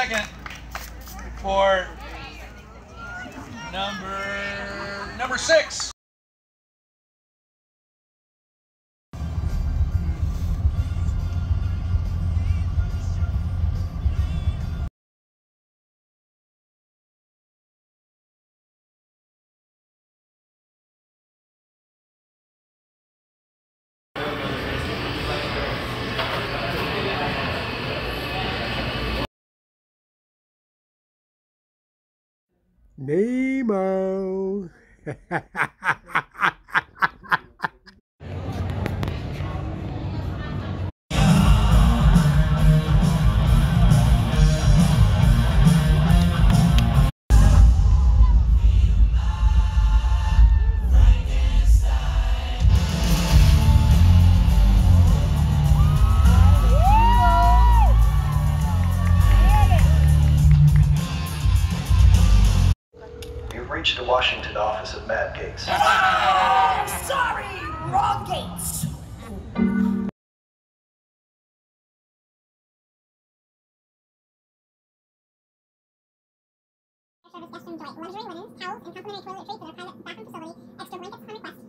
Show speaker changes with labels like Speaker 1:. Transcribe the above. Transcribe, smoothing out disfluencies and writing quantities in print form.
Speaker 1: second for number 6.
Speaker 2: Nemo.
Speaker 3: You've reached the Washington office of Mad Gates.
Speaker 4: Oh, sorry, wrong gates.
Speaker 5: Service guests enjoy luxury linens, towels, and complimentary toiletries in their private bathroom facility. Extra blankets upon request.